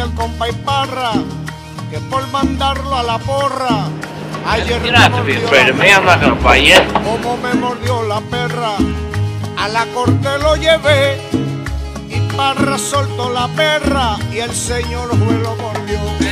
el Compay Parra, que por mandarlo a la porra, ayer You don't have to be afraid of me. I'm not gonna fight you. como me mordió la perra, a la corte lo llevé y Parra soltó la perra y el señor juez lo mordió.